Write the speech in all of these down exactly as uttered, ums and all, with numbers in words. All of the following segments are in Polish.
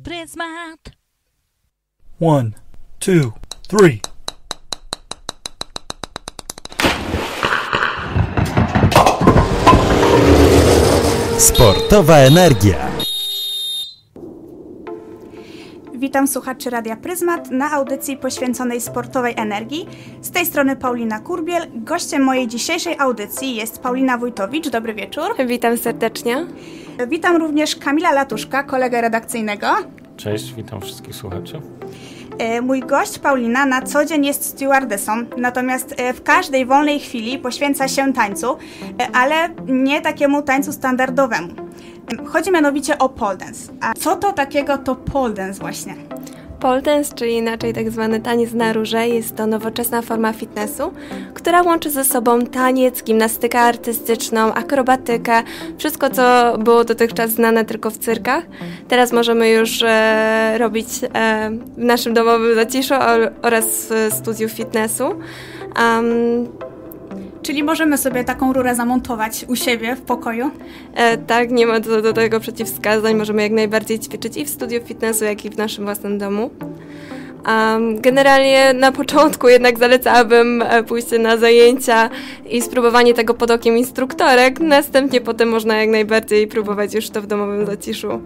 Pryzmat. One, two, three. Sportowa energia. Witam słuchaczy Radia Pryzmat na audycji poświęconej sportowej energii. Z tej strony Paulina Kurbiel. Gościem mojej dzisiejszej audycji jest Paulina Wójtowicz. Dobry wieczór. Witam serdecznie. Witam również Kamila Latuszka, kolegę redakcyjnego. Cześć, witam wszystkich słuchaczy. Mój gość Paulina na co dzień jest stewardessą, natomiast w każdej wolnej chwili poświęca się tańcu, ale nie takiemu tańcu standardowemu. Chodzi mianowicie o pole dance. A co to takiego to pole dance właśnie? Pole dance, czyli inaczej tak zwany taniec na róże, jest to nowoczesna forma fitnessu, która łączy ze sobą taniec, gimnastykę artystyczną, akrobatykę, wszystko co było dotychczas znane tylko w cyrkach. Teraz możemy już e, robić e, w naszym domowym zaciszu oraz w studiu fitnessu. Um, Czyli możemy sobie taką rurę zamontować u siebie w pokoju? E, tak, nie ma do, do tego przeciwwskazań. Możemy jak najbardziej ćwiczyć i w studiu fitnessu, jak i w naszym własnym domu. Um, generalnie na początku jednak zalecałabym pójście na zajęcia i spróbowanie tego pod okiem instruktorek. Następnie potem można jak najbardziej próbować już to w domowym zaciszu.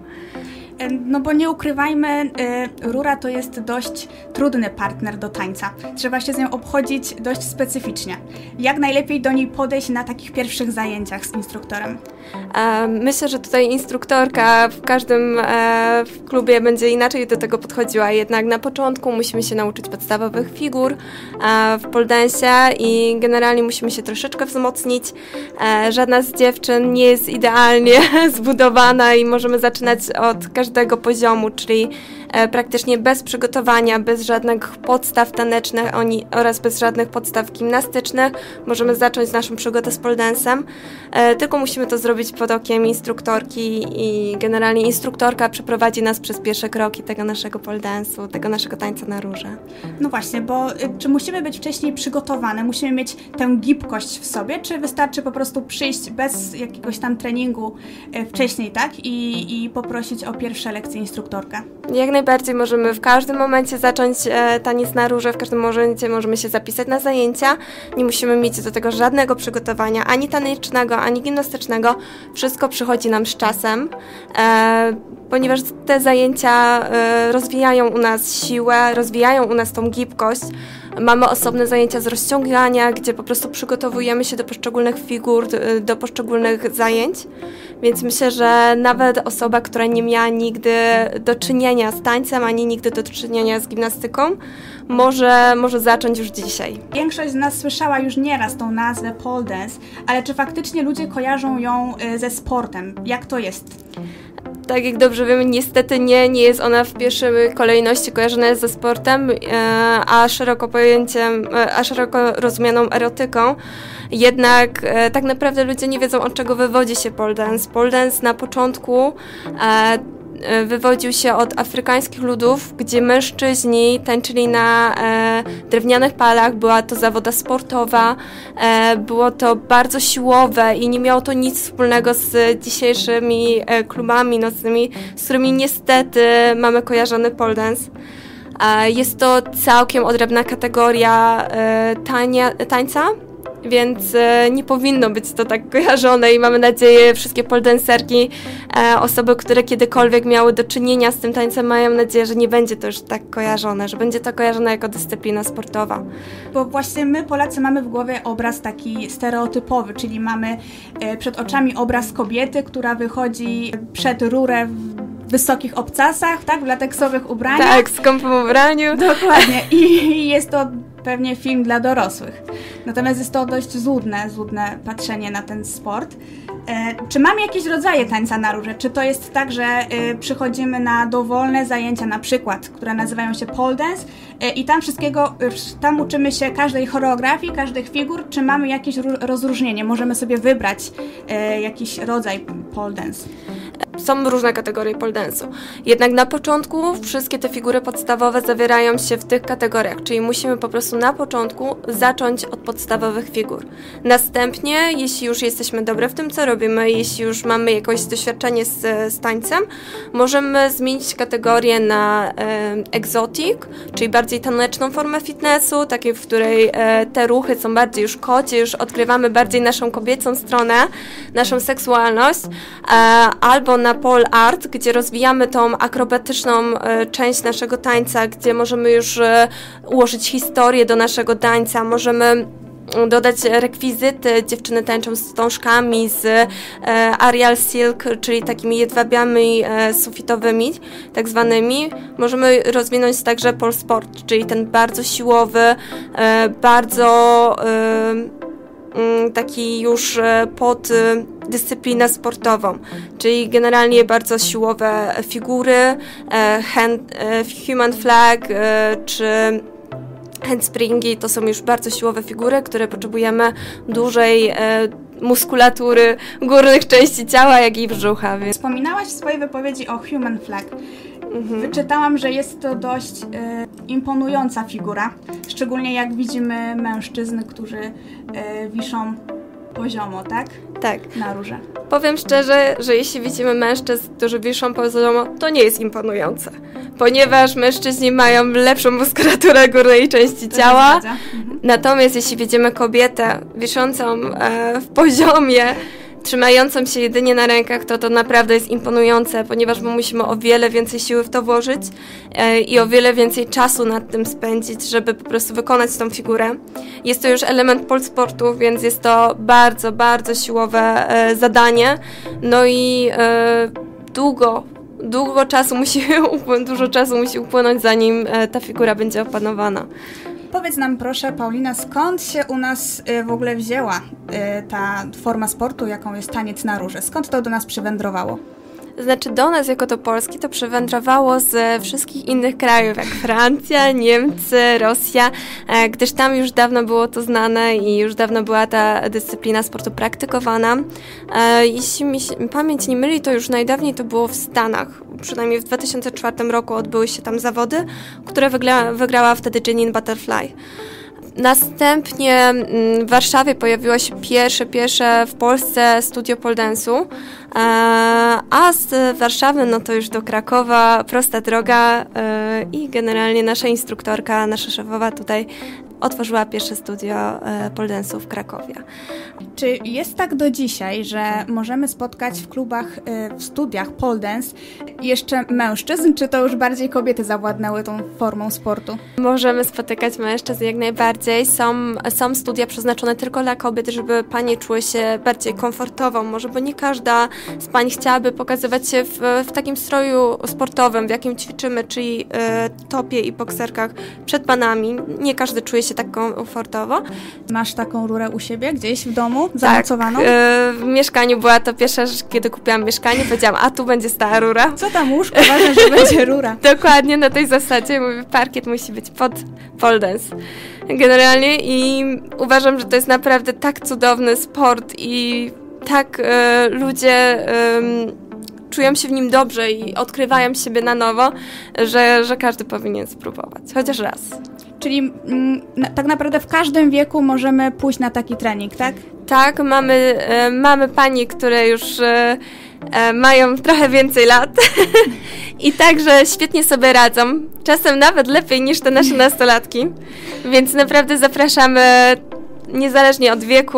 No bo nie ukrywajmy, y, rura to jest dość trudny partner do tańca. Trzeba się z nią obchodzić dość specyficznie. Jak najlepiej do niej podejść na takich pierwszych zajęciach z instruktorem? E, myślę, że tutaj instruktorka w każdym e, w klubie będzie inaczej do tego podchodziła. Jednak na początku musimy się nauczyć podstawowych figur e, w pole dance'ie i generalnie musimy się troszeczkę wzmocnić. E, żadna z dziewczyn nie jest idealnie zbudowana i możemy zaczynać od każdego poziomu, czyli e, praktycznie bez przygotowania, bez żadnych podstaw tanecznych oni, oraz bez żadnych podstaw gimnastycznych możemy zacząć naszą przygodę z pole dance'em. E, tylko musimy to zrobić pod okiem instruktorki i generalnie instruktorka przeprowadzi nas przez pierwsze kroki tego naszego pole dance'u, tego naszego tańca na róże. No właśnie, bo y, czy musimy być wcześniej przygotowane, musimy mieć tę gibkość w sobie, czy wystarczy po prostu przyjść bez jakiegoś tam treningu y, wcześniej, tak? I, i poprosić o pierwsze lekcje instruktorka? Jak najbardziej możemy w każdym momencie zacząć e, taniec na róże, w każdym momencie możemy się zapisać na zajęcia. Nie musimy mieć do tego żadnego przygotowania, ani tanecznego, ani gimnastycznego. Wszystko przychodzi nam z czasem, e, ponieważ te zajęcia e, rozwijają u nas siłę, rozwijają u nas tą gibkość. Mamy osobne zajęcia z rozciągania, gdzie po prostu przygotowujemy się do poszczególnych figur, do, do poszczególnych zajęć. Więc myślę, że nawet osoba, która nie miała nigdy do czynienia z tańcem, ani nigdy do czynienia z gimnastyką, może, może zacząć już dzisiaj. Większość z nas słyszała już nieraz tą nazwę pole dance, ale czy faktycznie ludzie kojarzą ją ze sportem? Jak to jest? Tak jak dobrze wiemy, niestety nie, nie jest ona w pierwszej kolejności kojarzona ze sportem, a szeroko pojęciem, a szeroko rozumianą erotyką. Jednak e, tak naprawdę ludzie nie wiedzą, od czego wywodzi się pole dance. Pole dance na początku e, e, wywodził się od afrykańskich ludów, gdzie mężczyźni tańczyli na e, drewnianych palach. Była to zawoda sportowa, e, było to bardzo siłowe i nie miało to nic wspólnego z dzisiejszymi e, klubami nocnymi, z którymi niestety mamy kojarzony pole dance. E, jest to całkiem odrębna kategoria e, tania, tańca. Więc e, nie powinno być to tak kojarzone i mamy nadzieję, wszystkie pole dancerki, e, osoby, które kiedykolwiek miały do czynienia z tym tańcem, mają nadzieję, że nie będzie to już tak kojarzone, że będzie to kojarzone jako dyscyplina sportowa. Bo właśnie my, Polacy, mamy w głowie obraz taki stereotypowy, czyli mamy e, przed oczami obraz kobiety, która wychodzi przed rurę w wysokich obcasach, tak, w lateksowych ubraniach. Tak, w skąpym ubraniu. Dokładnie. I jest to pewnie film dla dorosłych. Natomiast jest to dość złudne, złudne patrzenie na ten sport. E, czy mamy jakieś rodzaje tańca na róże? Czy to jest tak, że e, przychodzimy na dowolne zajęcia, na przykład, które nazywają się pole dance e, i tam wszystkiego, e, tam uczymy się każdej choreografii, każdych figur, czy mamy jakieś rozróżnienie? Możemy sobie wybrać e, jakiś rodzaj pole dance? są różne kategorie pole dance'u. Jednak na początku wszystkie te figury podstawowe zawierają się w tych kategoriach, czyli musimy po prostu na początku zacząć od podstawowych figur. Następnie, jeśli już jesteśmy dobre w tym, co robimy, jeśli już mamy jakieś doświadczenie z, z tańcem, możemy zmienić kategorię na e, exotic, czyli bardziej taneczną formę fitnessu, takiej, w której e, te ruchy są bardziej już kocie, już odkrywamy bardziej naszą kobiecą stronę, naszą seksualność, e, albo na pole art, gdzie rozwijamy tą akrobatyczną e, część naszego tańca, gdzie możemy już e, ułożyć historię do naszego tańca, możemy dodać rekwizyty, dziewczyny tańczą z wstążkami, z e, Arial Silk, czyli takimi jedwabiami e, sufitowymi, tak zwanymi. Możemy rozwinąć także pole sport, czyli ten bardzo siłowy, e, bardzo e, taki już pod dyscyplinę sportową, czyli generalnie bardzo siłowe figury, hand, human flag czy handspringi to są już bardzo siłowe figury, które potrzebujemy dużej muskulatury górnych części ciała, jak i brzucha. Więc... Wspominałaś w swojej wypowiedzi o human flag. Mhm. Wyczytałam, że jest to dość y, imponująca figura, szczególnie jak widzimy mężczyzn, którzy y, wiszą poziomo, tak? Tak. Na rurze. Powiem szczerze, że jeśli widzimy mężczyzn, którzy wiszą poziomo, to nie jest imponujące, ponieważ mężczyźni mają lepszą muskulaturę górnej części to ciała, mhm. Natomiast jeśli widzimy kobietę wiszącą e, w poziomie, trzymającą się jedynie na rękach, to to naprawdę jest imponujące, ponieważ my musimy o wiele więcej siły w to włożyć e, i o wiele więcej czasu nad tym spędzić, żeby po prostu wykonać tą figurę. Jest to już element pole sportu, więc jest to bardzo, bardzo siłowe e, zadanie. No i e, długo, długo czasu musi, dużo czasu musi upłynąć, zanim e, ta figura będzie opanowana. Powiedz nam proszę, Paulina, skąd się u nas y, w ogóle wzięła y, ta forma sportu, jaką jest taniec na rurze? Skąd to do nas przywędrowało? Znaczy do nas jako do Polski to przywędrowało ze wszystkich innych krajów, jak Francja, Niemcy, Rosja, e, gdyż tam już dawno było to znane i już dawno była ta dyscyplina sportu praktykowana. E, jeśli mi się, pamięć nie myli, to już najdawniej to było w Stanach. Przynajmniej w dwa tysiące czwartym roku odbyły się tam zawody, które wygra, wygrała wtedy Janine Butterfly. Następnie w Warszawie pojawiło się pierwsze, pierwsze w Polsce studio pole dance'u, a z Warszawy no to już do Krakowa prosta droga i generalnie nasza instruktorka, nasza szefowa tutaj otworzyła pierwsze studio pole dance'u w Krakowie. Czy jest tak do dzisiaj, że możemy spotkać w klubach, w studiach pole dance jeszcze mężczyzn, czy to już bardziej kobiety zawładnęły tą formą sportu? Możemy spotykać mężczyzn jak najbardziej. Są, są studia przeznaczone tylko dla kobiet, żeby panie czuły się bardziej komfortowo, może bo nie każda z pań chciałaby pokazywać się w, w takim stroju sportowym, w jakim ćwiczymy, czyli y, topie i bokserkach przed panami. Nie każdy czuje się tak komfortowo. Masz taką rurę u siebie gdzieś w domu zamocowaną? Tak, yy, w mieszkaniu była to pierwsza rzecz, kiedy kupiłam mieszkanie, powiedziałam, a tu będzie stała rura. Co tam łóżko? Ważne, że będzie rura. Dokładnie na tej zasadzie, mówię, parkiet musi być pod pole dance. Generalnie i uważam, że to jest naprawdę tak cudowny sport i tak yy, ludzie yy, czują się w nim dobrze i odkrywają siebie na nowo, że, że każdy powinien spróbować, chociaż raz. Czyli mm, na, tak naprawdę w każdym wieku możemy pójść na taki trening, tak? Tak, mamy, e, mamy panie, które już e, e, mają trochę więcej lat i także świetnie sobie radzą, czasem nawet lepiej niż te nasze nastolatki, więc naprawdę zapraszamy niezależnie od wieku,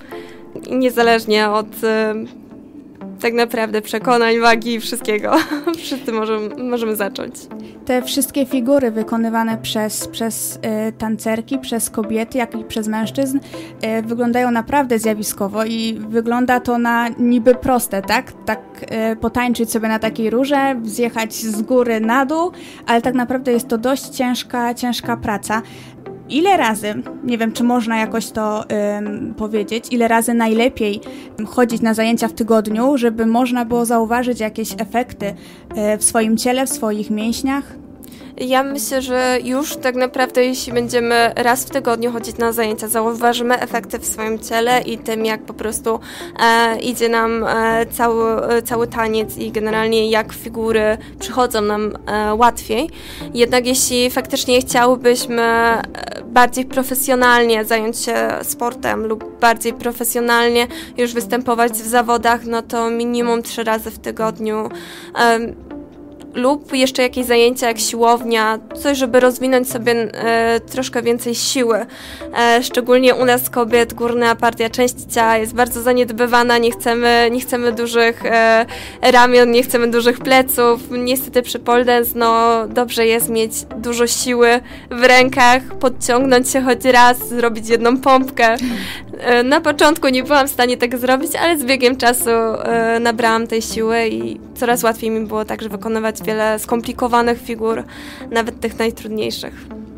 niezależnie od e, tak naprawdę przekonań, wagi i wszystkiego. Wszyscy możemy, możemy zacząć. Te wszystkie figury wykonywane przez, przez y, tancerki, przez kobiety, jak i przez mężczyzn y, wyglądają naprawdę zjawiskowo i wygląda to na niby proste, tak? Tak y, potańczyć sobie na takiej rurze, zjechać z góry na dół, ale tak naprawdę jest to dość ciężka, ciężka praca. Ile razy, nie wiem, czy można jakoś to ym, powiedzieć, ile razy najlepiej chodzić na zajęcia w tygodniu, żeby można było zauważyć jakieś efekty y, w swoim ciele, w swoich mięśniach? Ja myślę, że już tak naprawdę jeśli będziemy raz w tygodniu chodzić na zajęcia, zauważymy efekty w swoim ciele i tym, jak po prostu e, idzie nam e, cały, cały taniec i generalnie jak figury przychodzą nam e, łatwiej. Jednak jeśli faktycznie chciałybyśmy bardziej profesjonalnie zająć się sportem lub bardziej profesjonalnie już występować w zawodach, no to minimum trzy razy w tygodniu e, lub jeszcze jakieś zajęcia jak siłownia, coś, żeby rozwinąć sobie e, troszkę więcej siły. E, szczególnie u nas kobiet górna partia części ciała jest bardzo zaniedbywana, nie chcemy, nie chcemy dużych e, ramion, nie chcemy dużych pleców. Niestety przy pole dance no, dobrze jest mieć dużo siły w rękach, podciągnąć się choć raz, zrobić jedną pompkę. E, na początku nie byłam w stanie tego zrobić, ale z biegiem czasu e, nabrałam tej siły i coraz łatwiej mi było także wykonywać wiele skomplikowanych figur, nawet tych najtrudniejszych.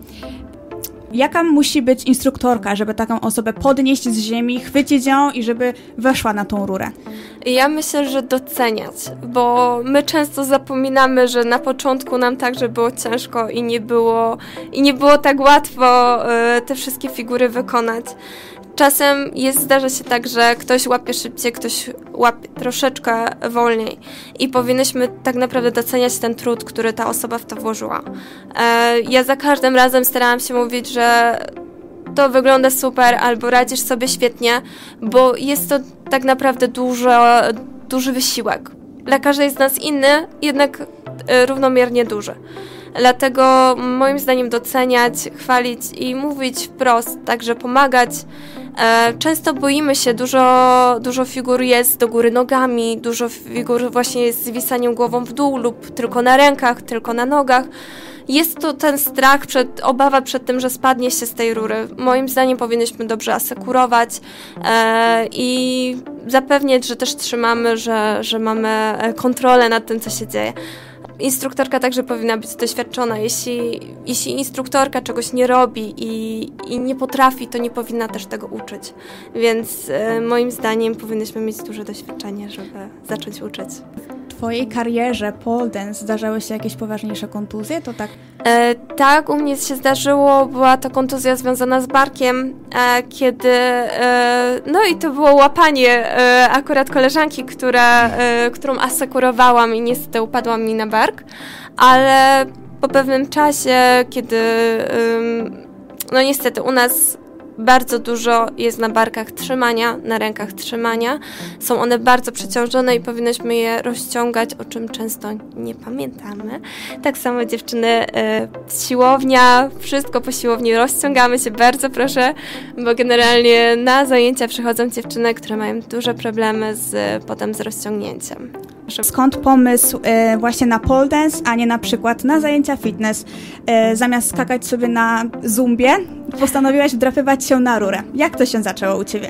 Jaka musi być instruktorka, żeby taką osobę podnieść z ziemi, chwycić ją i żeby weszła na tą rurę? Ja myślę, że doceniać, bo my często zapominamy, że na początku nam także było ciężko i nie było, i nie było tak łatwo y, te wszystkie figury wykonać. Czasem jest, zdarza się tak, że ktoś łapie szybciej, ktoś łapie troszeczkę wolniej i powinnyśmy tak naprawdę doceniać ten trud, który ta osoba w to włożyła. E, ja za każdym razem starałam się mówić, że to wygląda super albo radzisz sobie świetnie, bo jest to tak naprawdę dużo, duży wysiłek. Dla każdej z nas inny, jednak e, równomiernie duży. Dlatego moim zdaniem doceniać, chwalić i mówić wprost, także pomagać. Często boimy się, dużo, dużo figur jest do góry nogami, dużo figur właśnie jest z zwisaniem głową w dół lub tylko na rękach, tylko na nogach. Jest to ten strach, przed, obawa przed tym, że spadnie się z tej rury. Moim zdaniem powinniśmy dobrze asekurować e, i zapewniać, że też trzymamy, że, że mamy kontrolę nad tym, co się dzieje. Instruktorka także powinna być doświadczona. Jeśli, jeśli instruktorka czegoś nie robi i, i nie potrafi, to nie powinna też tego uczyć. Więc e, moim zdaniem powinnyśmy mieć duże doświadczenie, żeby zacząć uczyć. W twojej karierze pole dance zdarzały się jakieś poważniejsze kontuzje? To tak? E, tak, u mnie się zdarzyło. Była to kontuzja związana z barkiem, e, kiedy e, no i to było łapanie e, akurat koleżanki, która, e, którą asekurowałam i niestety upadła mi na bark, ale po pewnym czasie, kiedy e, no niestety u nas bardzo dużo jest na barkach trzymania, na rękach trzymania. Są one bardzo przeciążone i powinnyśmy je rozciągać, o czym często nie pamiętamy. Tak samo dziewczyny, y, siłownia, wszystko po siłowni rozciągamy się, bardzo proszę, bo generalnie na zajęcia przychodzą dziewczyny, które mają duże problemy z, potem z rozciągnięciem. Skąd pomysł e, właśnie na pole dance, a nie na przykład na zajęcia fitness? E, zamiast skakać sobie na zumbie, postanowiłaś wdrapywać się na rurę. Jak to się zaczęło u Ciebie?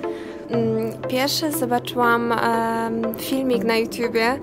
Pierwszy zobaczyłam um, filmik na YouTubie, e,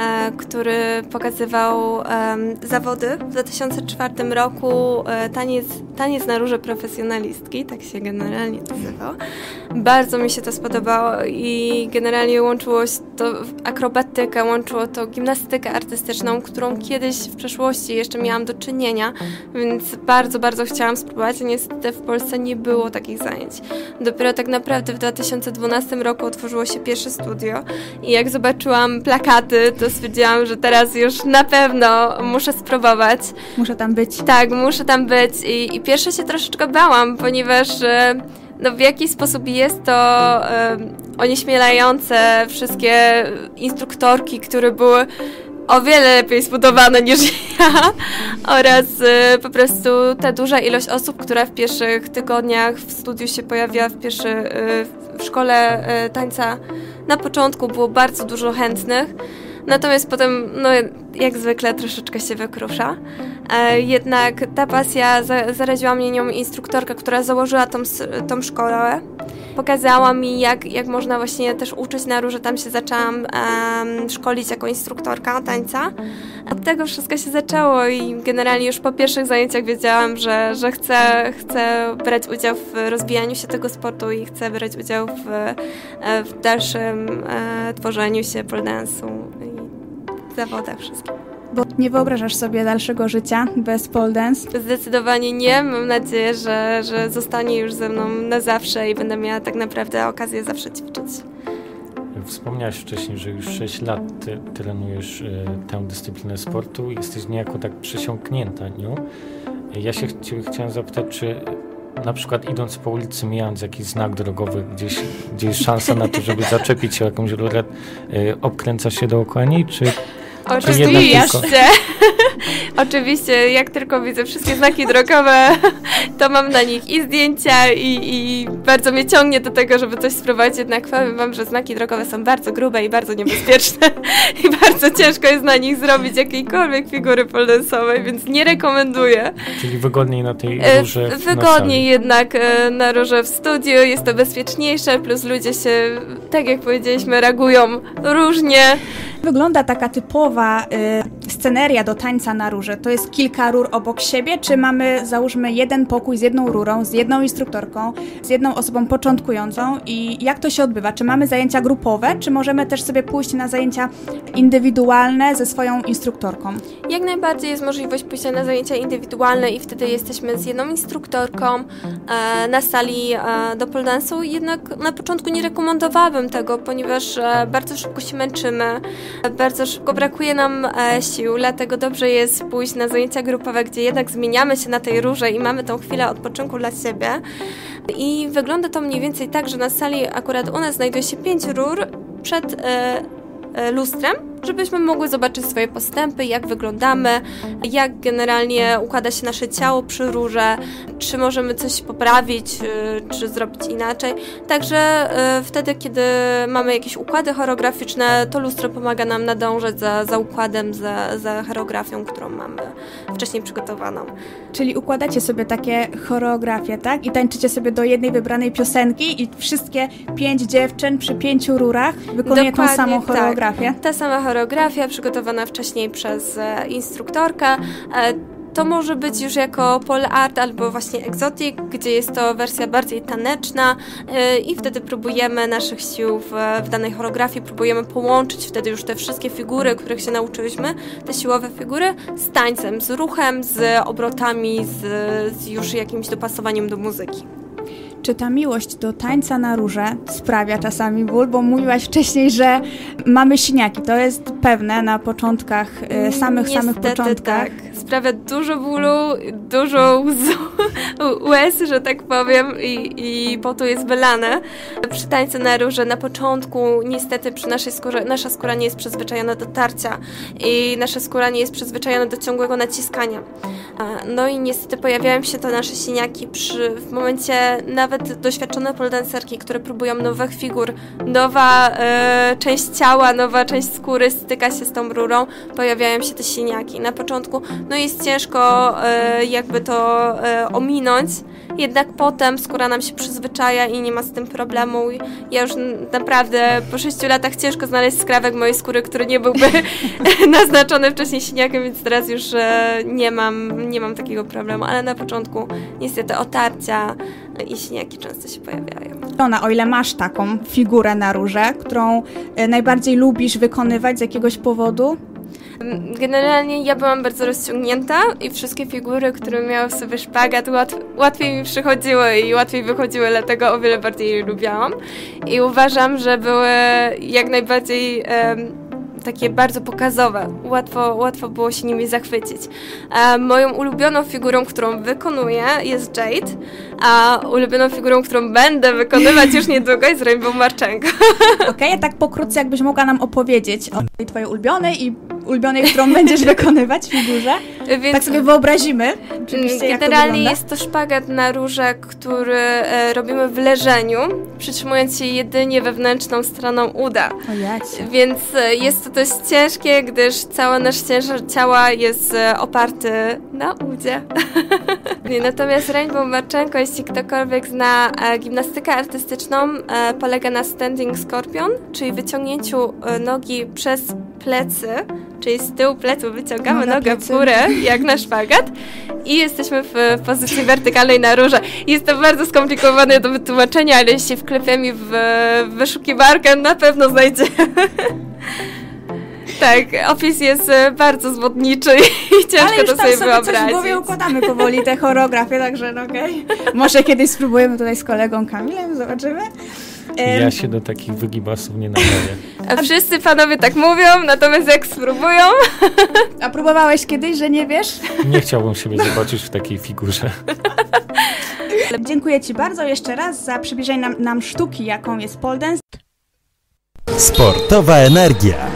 który pokazywał um, zawody w dwa tysiące czwartym roku, e, taniec, taniec na rurze profesjonalistki, tak się generalnie nazywał. Bardzo mi się to spodobało i generalnie łączyło się to akrobatykę, łączyło to gimnastykę artystyczną, którą kiedyś w przeszłości jeszcze miałam do czynienia, więc bardzo, bardzo chciałam spróbować. Niestety w Polsce nie było takich zajęć. Dopiero tak naprawdę w dwa tysiące dwunastym roku otworzyło się pierwsze studio i jak zobaczyłam plakaty, to stwierdziłam, że teraz już na pewno muszę spróbować. Muszę tam być. Tak, muszę tam być i, i pierwsze się troszeczkę bałam, ponieważ no, w jakiś sposób jest to um, onieśmielające wszystkie instruktorki, które były o wiele lepiej zbudowane niż ja oraz y, po prostu ta duża ilość osób, która w pierwszych tygodniach w studiu się pojawiła, w, pierwszy, y, w szkole y, tańca. Na początku było bardzo dużo chętnych, natomiast potem, no jak zwykle, troszeczkę się wykrusza. E, jednak ta pasja, za, zaraziła mnie nią instruktorka, która założyła tą, tą szkołę. Pokazała mi, jak, jak można właśnie też uczyć na rurze. Tam się zaczęłam um, szkolić jako instruktorka tańca. Od tego wszystko się zaczęło i generalnie już po pierwszych zajęciach wiedziałam, że, że chcę, chcę brać udział w rozwijaniu się tego sportu i chcę brać udział w, w dalszym e, tworzeniu się pole dance'u i zawodach wszystkich. Bo nie wyobrażasz sobie dalszego życia bez pole dance? Zdecydowanie nie. Mam nadzieję, że, że zostanie już ze mną na zawsze i będę miała tak naprawdę okazję zawsze ćwiczyć. Wspomniałaś wcześniej, że już sześć lat ty trenujesz y, tę dyscyplinę sportu i jesteś niejako tak przesiąknięta nią. Ja się ch- chciałem zapytać, czy na przykład idąc po ulicy, mijając jakiś znak drogowy, gdzieś, gdzie jest szansa na to, żeby zaczepić się o jakąś rurę, y, obkręcasz się dookoła niej, czy... Oczywiście. Oczywiście, jak tylko widzę wszystkie znaki drogowe, to mam na nich i zdjęcia i, i bardzo mnie ciągnie do tego, żeby coś spróbować. Jednak powiem wam, że znaki drogowe są bardzo grube i bardzo niebezpieczne i bardzo ciężko jest na nich zrobić jakiejkolwiek figury pole dance'owej, więc nie rekomenduję. Czyli wygodniej na tej rurze w Wygodniej jednak na rurze w studiu, jest to bezpieczniejsze, plus ludzie się, tak jak powiedzieliśmy, reagują różnie. Wygląda taka typowa y, sceneria do tańca na rurze. To jest kilka rur obok siebie, czy mamy, załóżmy, jeden pokój z jedną rurą, z jedną instruktorką, z jedną osobą początkującą i jak to się odbywa? Czy mamy zajęcia grupowe, czy możemy też sobie pójść na zajęcia indywidualne ze swoją instruktorką? Jak najbardziej jest możliwość pójścia na zajęcia indywidualne i wtedy jesteśmy z jedną instruktorką e, na sali e, do pole dance'u. Jednak na początku nie rekomendowałabym tego, ponieważ e, bardzo szybko się męczymy. Bardzo szybko brakuje nam e, sił, dlatego dobrze jest pójść na zajęcia grupowe, gdzie jednak zmieniamy się na tej rurze i mamy tą chwilę odpoczynku dla siebie. I wygląda to mniej więcej tak, że na sali akurat u nas znajduje się pięć rur przed e, e, lustrem, żebyśmy mogły zobaczyć swoje postępy, jak wyglądamy, jak generalnie układa się nasze ciało przy rurze, czy możemy coś poprawić, czy zrobić inaczej. Także wtedy, kiedy mamy jakieś układy choreograficzne, to lustro pomaga nam nadążać za, za układem, za, za choreografią, którą mamy wcześniej przygotowaną. Czyli układacie sobie takie choreografie, tak? I tańczycie sobie do jednej wybranej piosenki i wszystkie pięć dziewczyn przy pięciu rurach wykonuje tą samą choreografię? Tak. Ta sama choreografia przygotowana wcześniej przez e, instruktorkę. E, To może być już jako pole art albo właśnie exotic, gdzie jest to wersja bardziej taneczna yy, i wtedy próbujemy naszych sił w, w danej choreografii, próbujemy połączyć wtedy już te wszystkie figury, których się nauczyliśmy, te siłowe figury, z tańcem, z ruchem, z obrotami, z, z już jakimś dopasowaniem do muzyki. Czy ta miłość do tańca na rurze sprawia czasami ból? Bo mówiłaś wcześniej, że mamy siniaki. To jest pewne na początkach, y, samych, Niestety, samych początkach. Tak. Sprawia dużo bólu, dużo łzu, łez, że tak powiem, i, i potu jest wylane. Przy tańcu na rurze na początku niestety przy naszej skórze, nasza skóra nie jest przyzwyczajona do tarcia i nasza skóra nie jest przyzwyczajona do ciągłego naciskania. No i niestety pojawiają się to nasze siniaki przy, w momencie nawet doświadczone pole dancerki, które próbują nowych figur, nowa e, część ciała, nowa część skóry styka się z tą rurą, pojawiają się te siniaki. Na początku no jest ciężko e, jakby to e, ominąć, jednak potem skóra nam się przyzwyczaja i nie ma z tym problemu. Ja już naprawdę po sześciu latach ciężko znaleźć skrawek mojej skóry, który nie byłby naznaczony wcześniej siniakiem, więc teraz już e, nie mam, nie mam takiego problemu, ale na początku niestety otarcia i siniaki często się pojawiają. Ona, o ile masz taką figurę na rurze, którą e, najbardziej lubisz wykonywać z jakiegoś powodu? Generalnie ja byłam bardzo rozciągnięta i wszystkie figury, które miały w sobie szpagat, łatw, łatwiej mi przychodziły i łatwiej wychodziły, dlatego o wiele bardziej je lubiałam. I uważam, że były jak najbardziej um, takie bardzo pokazowe. Łatwo, łatwo było się nimi zachwycić. E, moją ulubioną figurą, którą wykonuję, jest Jade, a ulubioną figurą, którą będę wykonywać już niedługo, jest Rainbow Marczenko. Okej, okay, a tak pokrótce jakbyś mogła nam opowiedzieć o tej twojej ulubionej i ulubionej, którą będziesz wykonywać figurze. Więc tak sobie wyobrazimy. Generalnie jest to szpagat na rurze, który e, robimy w leżeniu, przytrzymując się jedynie wewnętrzną stroną uda. O jacie. Więc e, jest to dość ciężkie, gdyż cały nasz ciężar ciała jest e, oparty na udzie. Natomiast Rainbow Marczenko, jeśli ktokolwiek zna e, gimnastykę artystyczną, e, polega na standing scorpion, czyli wyciągnięciu e, nogi przez plecy, czyli z tyłu plecu wyciągamy Noga nogę plecy. w górę, jak na szpagat i jesteśmy w, w pozycji wertykalnej na rurze. Jest to bardzo skomplikowane do wytłumaczenia, ale jeśli wklepiemy w, w wyszukiwarkę, na pewno znajdziemy. Tak, opis jest e, bardzo zwodniczy i ciężko Ale już to tam sobie sobie coś w wyobrazić. głowie układamy powoli, te choreografie, także no okej. Może kiedyś spróbujemy tutaj z kolegą Kamilem, zobaczymy. Ym, Ja się do takich wygibasów nie nadaję. A wszyscy panowie tak mówią, natomiast jak spróbują... A próbowałeś kiedyś, że nie wiesz? Nie chciałbym siebie zobaczyć w takiej figurze. Dziękuję Ci bardzo jeszcze raz za przybliżenie nam, nam sztuki, jaką jest pole dance. Sportowa energia.